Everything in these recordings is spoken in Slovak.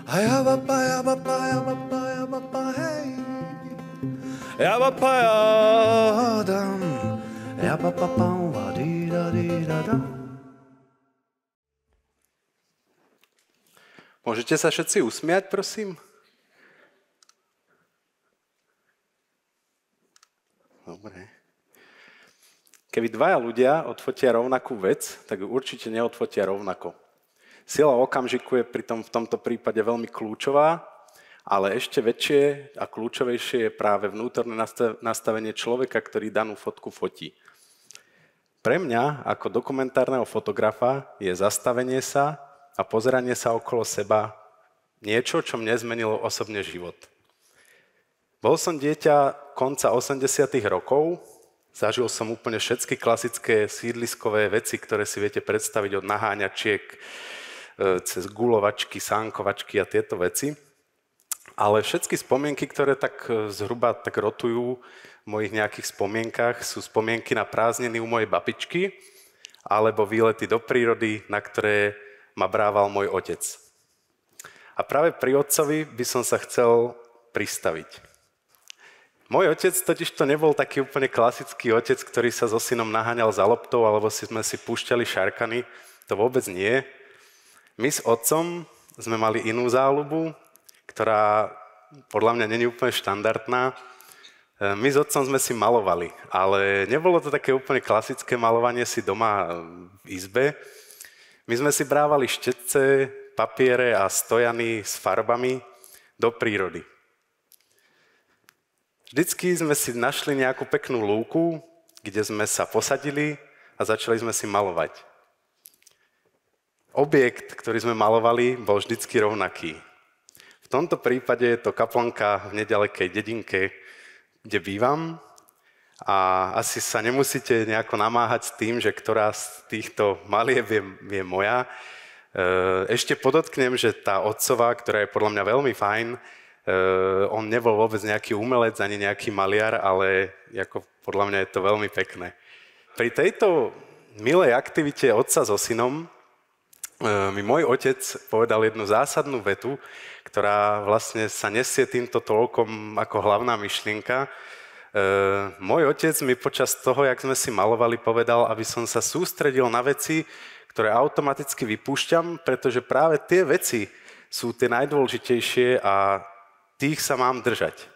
Ayabapa, yabapa, yabapa, yabapa, hey. Yabapa, yadam. Yabapa, pam, vadidadidadam. Môžete sa všetci usmiať, prosím? Dobre. Keby dvaja ľudia odfotia rovnakú vec, tak ju určite neodfotia rovnako. Sila okamžiku je pritom v tomto prípade veľmi kľúčová, ale ešte väčšie a kľúčovejšie je práve vnútorné nastavenie človeka, ktorý danú fotku fotí. Pre mňa, ako dokumentárneho fotografa, je zastavenie sa a pozeranie sa okolo seba niečo, čo mne zmenilo osobne život. Bol som dieťa konca 80. rokov, zažil som úplne všetky klasické sídliskové veci, ktoré si viete predstaviť od naháňačiek cez guľovačky, sánkovačky a tieto veci. Ale všetky spomienky, ktoré tak zhruba tak rotujú v mojich nejakých spomienkach, sú spomienky na prázdniny u mojej babičky alebo výlety do prírody, na ktoré ma brával môj otec. A práve pri otcovi by som sa chcel pristaviť. Môj otec totiž to nebol taký úplne klasický otec, ktorý sa so synom naháňal za loptou alebo sme si púšťali šarkany. To vôbec nie. My s otcom sme mali inú záľubu, ktorá podľa mňa nie je úplne štandardná. My s otcom sme si malovali, ale nebolo to také úplne klasické malovanie si doma v izbe. My sme si brávali štetce, papiere a stojany s farbami do prírody. Vždycky sme si našli nejakú peknú lúku, kde sme sa posadili a začali sme si malovať. Objekt, ktorý sme malovali, bol vždycky rovnaký. V tomto prípade je to kaplnka v nedalekej dedinke, kde bývam a asi sa nemusíte nejako namáhať s tým, že ktorá z týchto malieb je moja. Ešte podotknem, že tá otcová, ktorá je podľa mňa veľmi fajn, on nebol vôbec nejaký umelec ani nejaký maliar, ale ako podľa mňa je to veľmi pekné. Pri tejto milej aktivite otca so synom mi môj otec povedal jednu zásadnú vetu, ktorá vlastne sa nesie týmto toľkom ako hlavná myšlienka. Môj otec mi počas toho, jak sme si malovali, povedal, aby som sa sústredil na veci, ktoré automaticky vypúšťam, pretože práve tie veci sú tie najdôležitejšie a tých sa mám držať.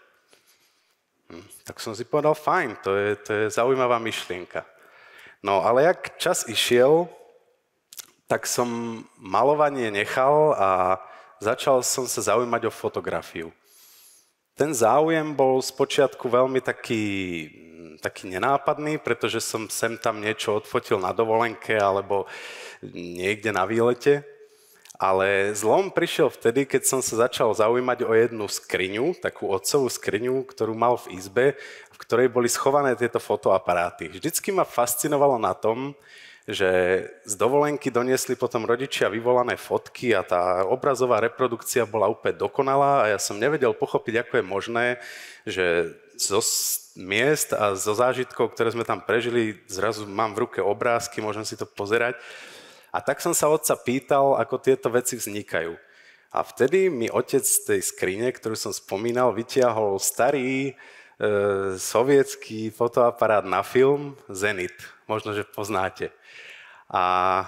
Tak som si povedal, fajn, to je zaujímavá myšlienka. No ale jak čas išiel, tak som malovanie nechal a začal som sa zaujímať o fotografiu. Ten záujem bol spočiatku veľmi taký nenápadný, pretože som sem tam niečo odfotil na dovolenke alebo niekde na výlete. Ale zlom prišiel vtedy, keď som sa začal zaujímať o jednu skriňu, takú otcovú skriňu, ktorú mal v izbe, v ktorej boli schované tieto fotoaparáty. Vždycky ma fascinovalo na tom, že z dovolenky doniesli potom rodičia vyvolané fotky a tá obrazová reprodukcia bola úplne dokonalá a ja som nevedel pochopiť, ako je možné, že zo miest a zo zážitkov, ktoré sme tam prežili, zrazu mám v ruke obrázky, môžem si to pozerať. A tak som sa otca pýtal, ako tieto veci vznikajú. A vtedy mi otec z tej skrine, ktorú som spomínal, vytiahol starý sovietský fotoaparát na film Zenit. Možno, že poznáte. A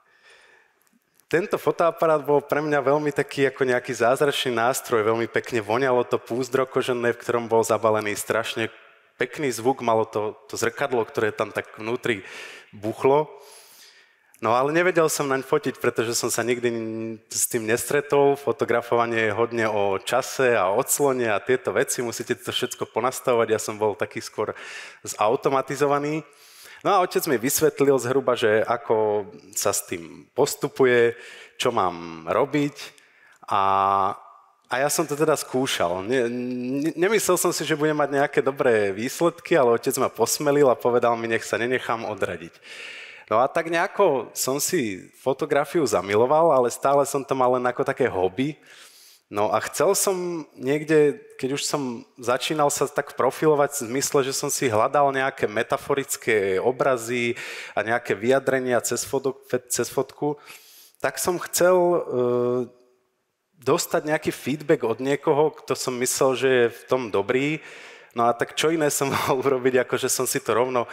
tento fotoaparát bol pre mňa veľmi taký ako nejaký zázračný nástroj, veľmi pekne voňalo to púzdro kožené, v ktorom bol zabalený strašne pekný zvuk, malo to zrkadlo, ktoré tam tak vnútri buchlo. No ale nevedel som naň fotiť, pretože som sa nikdy s tým nestretol. Fotografovanie je hodne o čase a odslone a tieto veci, musíte to všetko ponastavovať, ja som bol taký skôr zautomatizovaný. No a otec mi vysvetlil zhruba, že ako sa s tým postupuje, čo mám robiť a ja som to teda skúšal. Nemyslel som si, že budem mať nejaké dobré výsledky, ale otec ma posmelil a povedal mi, nech sa nenechám odradiť. No a tak nejako som si fotografiu zamiloval, ale stále som to mal len ako také hobby. No a chcel som niekde, keď už som začínal sa tak profilovať v zmysle, že som si hľadal nejaké metaforické obrazy a nejaké vyjadrenia cez fotku, tak som chcel dostať nejaký feedback od niekoho, kto som myslel, že je v tom dobrý. No a tak čo iné som mohol urobiť, ako že som si to rovno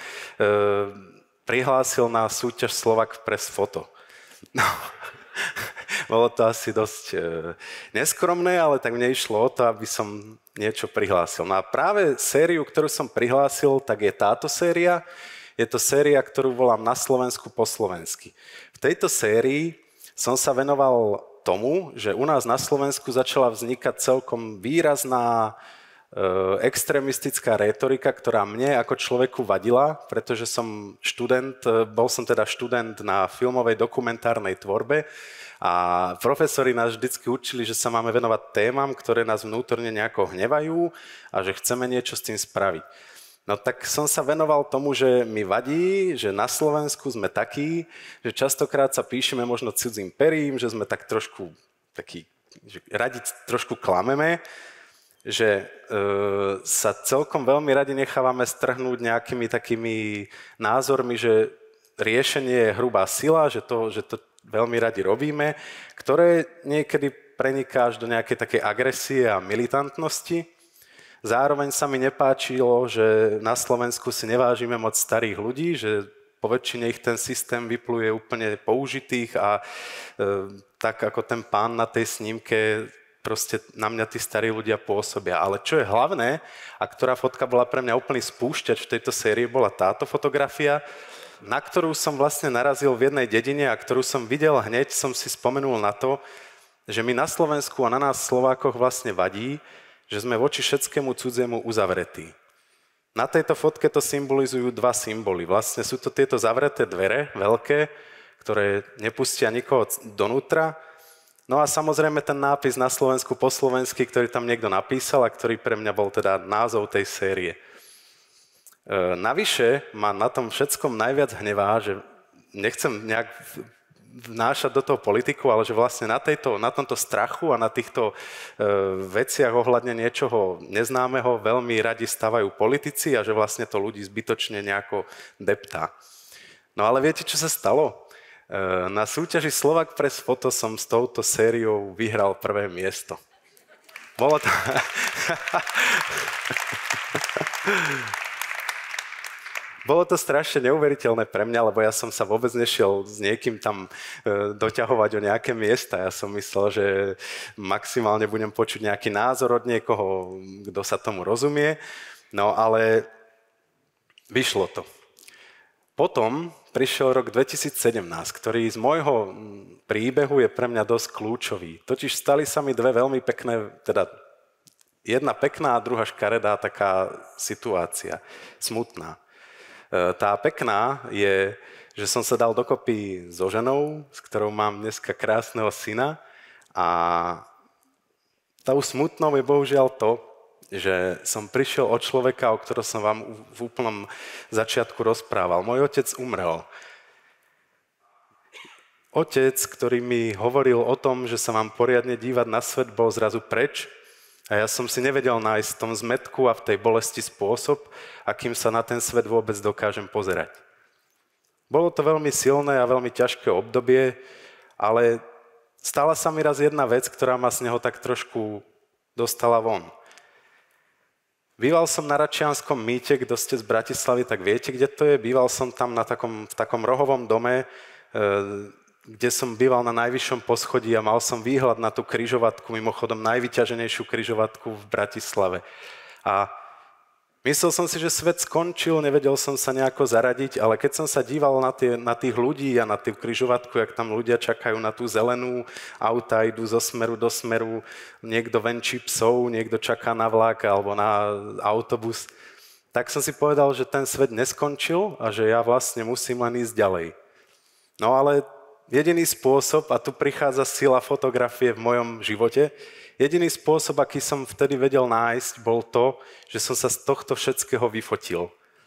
prihlásil na súťaž Slovak Press Photo. No, bolo to asi dosť neskromné, ale tak mne išlo o to, aby som niečo prihlásil. No a práve sériu, ktorú som prihlásil, tak je táto séria. Je to séria, ktorú volám Na Slovensku po slovensky. V tejto sérii som sa venoval tomu, že u nás na Slovensku začala vznikať celkom výrazná extrémistická rétorika, ktorá mne ako človeku vadila, pretože som bol som teda študent na filmovej dokumentárnej tvorbe a profesori nás vždycky učili, že sa máme venovať témam, ktoré nás vnútorne nejako hnevajú a že chceme niečo s tým spraviť. No tak som sa venoval tomu, že mi vadí, že na Slovensku sme takí, že častokrát sa píšeme možno cudzým perím, že sme tak trošku takí, že radi trošku klameme, že sa celkom veľmi radi nechávame strhnúť nejakými takými názormi, že riešenie je hrubá sila, že to veľmi radi robíme, ktoré niekedy preniká až do nejakej takej agresie a militantnosti. Zároveň sa mi nepáčilo, že na Slovensku si nevážime moc starých ľudí, že po väčšine ich ten systém vypluje úplne použitých a tak ako ten pán na tej snímke, proste na mňa tí starí ľudia pôsobia. Ale čo je hlavné, a ktorá fotka bola pre mňa úplný spúšťač v tejto sérii, bola táto fotografia, na ktorú som vlastne narazil v jednej dedine a ktorú som videl hneď, som si spomenul na to, že my na Slovensku a na nás Slovákoch vlastne vadí, že sme voči všetkému cudziemu uzavretí. Na tejto fotke to symbolizujú dva symboly. Vlastne sú to tieto zavreté dvere, veľké, ktoré nepustia nikoho donútra. No a samozrejme ten nápis Na Slovensku po slovensky, ktorý tam niekto napísal a ktorý pre mňa bol teda názov tej série. Navyše ma na tom všetkom najviac hnevá, že nechcem nejak vnášať do toho politiku, ale že vlastne na tomto strachu a na týchto veciach ohľadne niečoho neznámeho veľmi radi stavajú politici a že vlastne to ľudí zbytočne nejako deptá. No ale viete, čo sa stalo? Na súťaži Slovak Press Photo som s touto sériou vyhral prvé miesto. Bolo to... Bolo to strašne neuveriteľné pre mňa, lebo ja som sa vôbec nešiel s niekým tam doťahovať o nejaké miesta. Ja som myslel, že maximálne budem počuť nejaký názor od niekoho, kto sa tomu rozumie. No ale vyšlo to. Potom prišiel rok 2017, ktorý z môjho príbehu je pre mňa dosť kľúčový. Totiž stali sa mi dve veľmi pekné, teda jedna pekná a druhá škaredá taká situácia, smutná. Tá pekná je, že som sa dal dokopy so ženou, s ktorou mám dneska krásneho syna a tou smutnou je bohužiaľ to, že som prišiel od človeka, o ktorom som vám v úplnom začiatku rozprával. Môj otec umrel. Otec, ktorý mi hovoril o tom, že sa mám poriadne dívať na svet, bol zrazu preč a ja som si nevedel nájsť v tom zmätku a v tej bolesti spôsob, akým sa na ten svet vôbec dokážem pozerať. Bolo to veľmi silné a veľmi ťažké obdobie, ale stala sa mi raz jedna vec, ktorá ma z neho tak trošku dostala von. Býval som na Račianskom mýte, kto ste z Bratislavy, tak viete, kde to je. Býval som tam v takom rohovom dome, kde som býval na najvyššom poschodí a mal som výhľad na tú križovatku, mimochodom najvyťaženejšiu križovatku v Bratislave. A myslel som si, že svet skončil, nevedel som sa nejako zaradiť, ale keď som sa díval na tých ľudí a na tú križovatku, jak tam ľudia čakajú na tú zelenú, auta idú zo smeru do smeru, niekto venčí psov, niekto čaká na vlak alebo na autobus, tak som si povedal, že ten svet neskončil a že ja vlastne musím len ísť ďalej. No ale jediný spôsob, a tu prichádza sila fotografie v mojom živote, jediný spôsob, aký som vtedy vedel nájsť, bol to, že som sa z tohto všetkého vyfotil.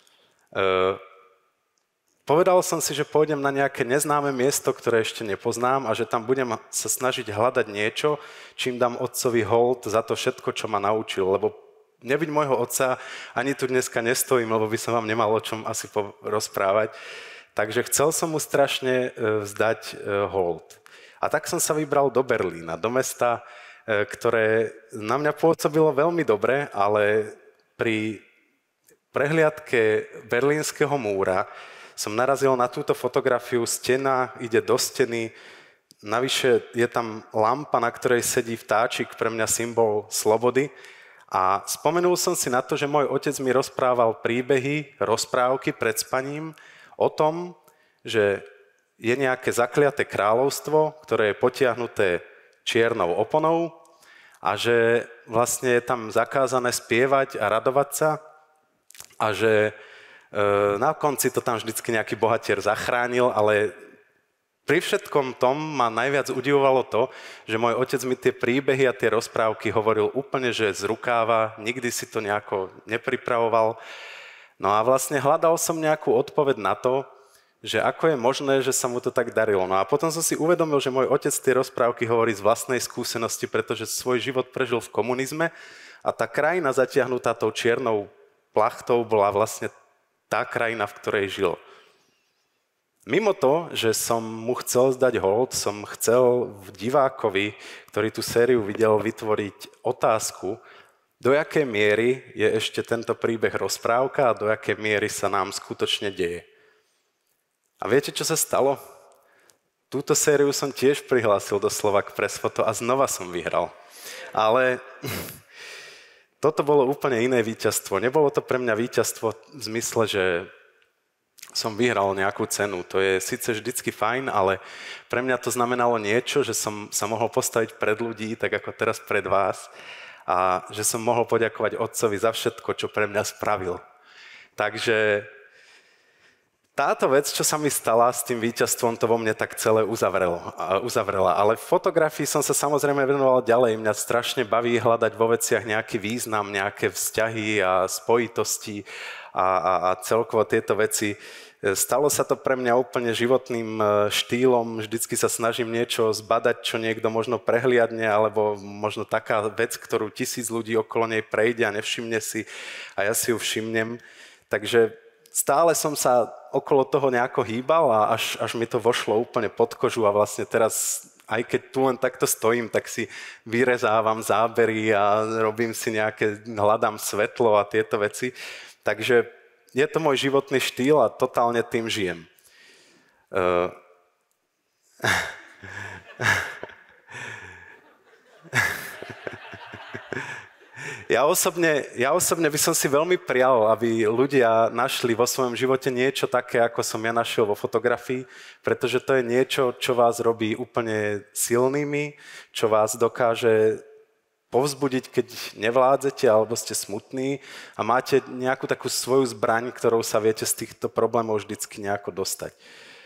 Povedal som si, že pôjdem na nejaké neznáme miesto, ktoré ešte nepoznám a že tam budem sa snažiť hľadať niečo, čím dám otcovi hold za to všetko, čo ma naučil. Lebo nebyť môjho otca, ani tu dneska nestojím, lebo by som vám nemal o čom asi rozprávať. Takže chcel som mu strašne vzdať hold. A tak som sa vybral do Berlína, do mesta, ktoré na mňa pôsobilo veľmi dobre, ale pri prehliadke Berlínskeho múra som narazil na túto fotografiu. Stena ide do steny, navyše je tam lampa, na ktorej sedí vtáčik, pre mňa symbol slobody. A spomenul som si na to, že môj otec mi rozprával príbehy, rozprávky pred spaním o tom, že je nejaké zakliaté kráľovstvo, ktoré je potiahnuté čiernou oponou a že vlastne je tam zakázané spievať a radovať sa a že na konci to tam vždycky nejaký bohatier zachránil, ale pri všetkom tom ma najviac udivovalo to, že môj otec mi tie príbehy a tie rozprávky hovoril úplne, že z rukáva, nikdy si to nejako nepripravoval. No a vlastne hľadal som nejakú odpoveď na to, že ako je možné, že sa mu to tak darilo. No a potom som si uvedomil, že môj otec tie rozprávky hovorí z vlastnej skúsenosti, pretože svoj život prežil v komunizme a tá krajina zatiahnutá tou čiernou plachtou bola vlastne tá krajina, v ktorej žil. Mimo to, že som mu chcel zdať hold, som chcel v divákovi, ktorý tú sériu videl, vytvoriť otázku, do jakej miery je ešte tento príbeh rozprávka a do jakej miery sa nám skutočne deje. A viete, čo sa stalo? Túto sériu som tiež prihlásil do Slovak Press Photo a znova som vyhral. Ale toto bolo úplne iné víťazstvo. Nebolo to pre mňa víťazstvo v zmysle, že som vyhral nejakú cenu. To je síce vždycky fajn, ale pre mňa to znamenalo niečo, že som sa mohol postaviť pred ľudí, tak ako teraz pred vás, a že som mohol poďakovať otcovi za všetko, čo pre mňa spravil. Takže táto vec, čo sa mi stala s tým víťazstvom, to vo mne tak celé uzavrela. Ale v fotografii som sa samozrejme venoval ďalej. Mňa strašne baví hľadať vo veciach nejaký význam, nejaké vzťahy a spojitosti a celkovo tieto veci. Stalo sa to pre mňa úplne životným štýlom. Vždycky sa snažím niečo zbadať, čo niekto možno prehliadne, alebo možno taká vec, ktorú 1000 ľudí okolo nej prejde a nevšimne si a ja si ju všimnem. Takže stále som sa okolo toho nejako hýbal a až mi to vošlo úplne pod kožu a vlastne teraz, aj keď tu len takto stojím, tak si vyrezávam zábery a robím si hľadám svetlo a tieto veci. Takže je to môj životný štýl a totálne tým žijem. Ja osobne by som si veľmi prial, aby ľudia našli vo svojom živote niečo také, ako som ja našiel vo fotografii, pretože to je niečo, čo vás robí úplne silnými, čo vás dokáže povzbudiť, keď nevládzete alebo ste smutní a máte nejakú takú svoju zbraň, ktorou sa viete z týchto problémov vždycky nejako dostať.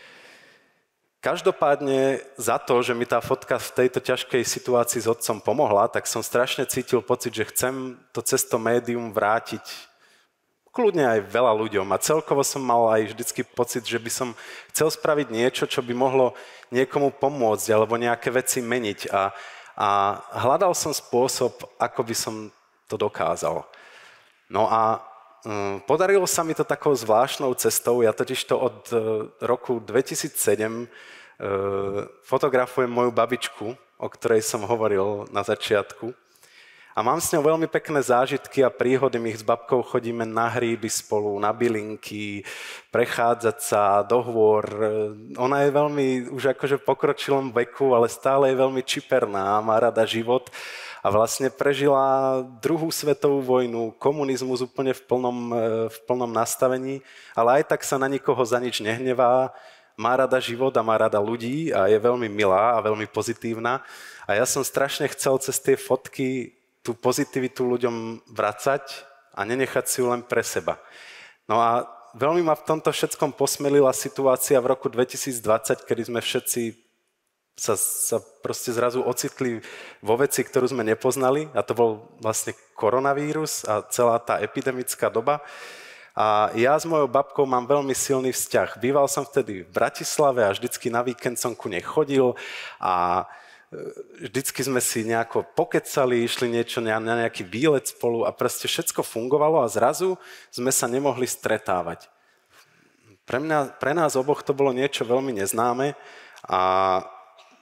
Každopádne za to, že mi tá fotka v tejto ťažkej situácii s otcom pomohla, tak som strašne cítil pocit, že chcem to cez to médium vrátiť kľudne aj veľa ľuďom. A celkovo som mal aj vždycky pocit, že by som chcel spraviť niečo, čo by mohlo niekomu pomôcť alebo nejaké veci meniť. A hľadal som spôsob, ako by som to dokázal. No a podarilo sa mi to takou zvláštnou cestou. Ja totižto od roku 2007 fotografujem moju babičku, o ktorej som hovoril na začiatku. A mám s ňou veľmi pekné zážitky a príhody. My s babkou chodíme na hríby spolu, na bylinky, prechádzať sa do hôr. Ona je veľmi už akože v pokročilom veku, ale stále je veľmi čiperná, má rada život. A vlastne prežila druhú svetovú vojnu, komunizmus úplne v plnom nastavení, ale aj tak sa na nikoho za nič nehnevá, má rada život a má rada ľudí a je veľmi milá a veľmi pozitívna. A ja som strašne chcel cez tie fotky tú pozitivitu ľuďom vracať a nenechať si ju len pre seba. No a veľmi ma v tomto všetkom posmelila situácia v roku 2020, kedy sme všetci sa proste zrazu ocitli vo veci, ktorú sme nepoznali, a to bol vlastne koronavírus a celá tá epidemická doba. A ja s mojou babkou mám veľmi silný vzťah. Býval som vtedy v Bratislave a vždycky na víkend som ku nej chodil a vždycky sme si nejako pokecali, išli niečo na nejaký výlet spolu a proste všetko fungovalo a zrazu sme sa nemohli stretávať. Pre nás oboch to bolo niečo veľmi neznáme a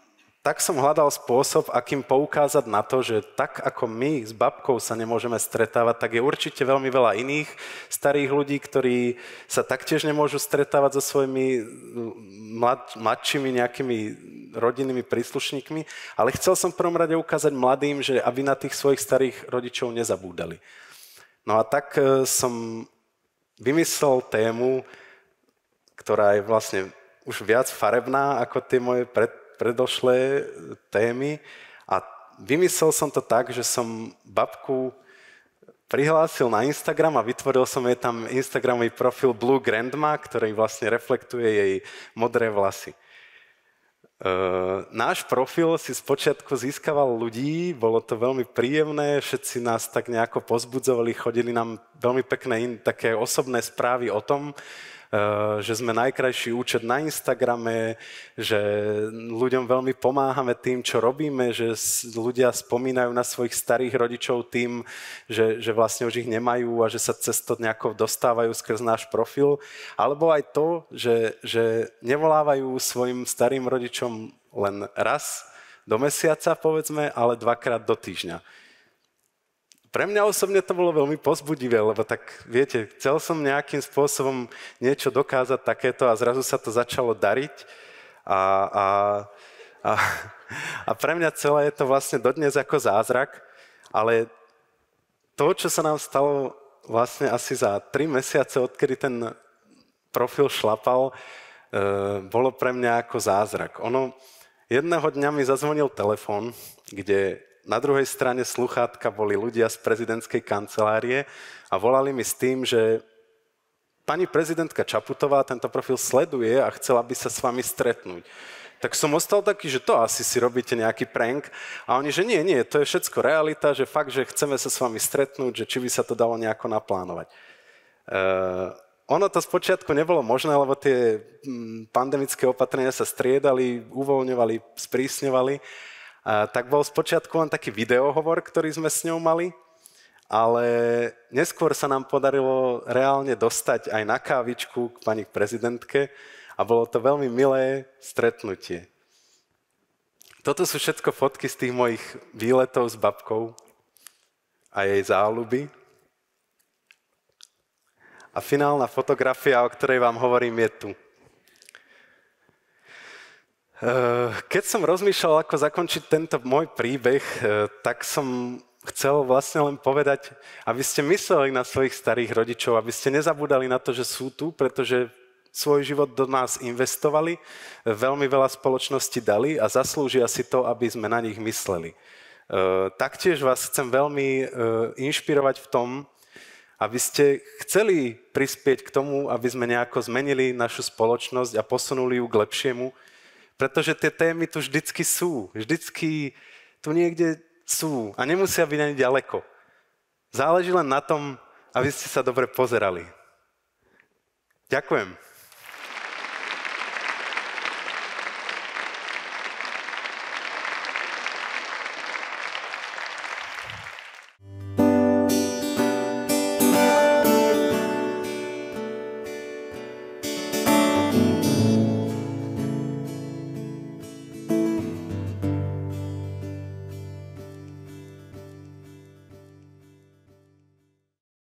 tak som hľadal spôsob, akým poukázať na to, že tak ako my s babkou sa nemôžeme stretávať, tak je určite veľmi veľa iných starých ľudí, ktorí sa taktiež nemôžu stretávať so svojimi mladšími nejakými rodinnými príslušníkmi, ale chcel som v prvom rade ukázať mladým, že aby na tých svojich starých rodičov nezabúdali. No a tak som vymyslel tému, ktorá je vlastne už viac farebná ako tie moje predošlé témy a vymyslel som to tak, že som babku prihlásil na Instagram a vytvoril som jej tam Instagramový profil Blue Grandma, ktorý vlastne reflektuje jej modré vlasy. Náš profil si spočiatku získaval ľudí, bolo to veľmi príjemné, všetci nás tak nejako pozbudzovali, chodili nám veľmi pekné také osobné správy o tom, že sme najkrajší účet na Instagrame, že ľuďom veľmi pomáhame tým, čo robíme, že ľudia spomínajú na svojich starých rodičov tým, že vlastne už ich nemajú a že sa cez to nejako dostávajú skrz náš profil. Alebo aj to, že nevolávajú svojim starým rodičom len raz do mesiaca, povedzme, ale 2-krát do týždňa. Pre mňa osobne to bolo veľmi povzbudivé, lebo tak, viete, chcel som nejakým spôsobom niečo dokázať takéto a zrazu sa to začalo dariť a pre mňa celé je to vlastne dodnes ako zázrak, ale to, čo sa nám stalo vlastne asi za 3 mesiace, odkedy ten profil šlapal, bolo pre mňa ako zázrak. Jedného dňa mi zazvonil telefón, kde na druhej strane sluchátka boli ľudia z prezidentskej kancelárie a volali mi s tým, že pani prezidentka Čaputová tento profil sleduje a chcela by sa s vami stretnúť. Tak som ostal taký, že to asi si robíte nejaký prank. A oni, že nie, to je všetko realita, že fakt, že chceme sa s vami stretnúť, že či by sa to dalo nejako naplánovať. Ono to spočiatku nebolo možné, lebo tie pandemické opatrenia sa striedali, uvoľňovali, sprísňovali. Tak bol spočiatku len taký videohovor, ktorý sme s ňou mali, ale neskôr sa nám podarilo reálne dostať aj na kávičku k pani prezidentke a bolo to veľmi milé stretnutie. Toto sú všetko fotky z tých mojich výletov s babkou a jej záľuby. A finálna fotografia, o ktorej vám hovorím, je tu. Keď som rozmýšľal, ako zakončiť tento môj príbeh, tak som chcel vlastne len povedať, aby ste mysleli na svojich starých rodičov, aby ste nezabúdali na to, že sú tu, pretože svoj život do nás investovali, veľmi veľa spoločnosti dali a zaslúžia si to, aby sme na nich mysleli. Taktiež vás chcem veľmi inšpirovať v tom, aby ste chceli prispieť k tomu, aby sme nejako zmenili našu spoločnosť a posunuli ju k lepšiemu, pretože tie témy tu vždycky sú. Vždycky tu niekde sú a nemusia byť ani ďaleko. Záleží len na tom, aby ste sa dobre pozerali. Ďakujem.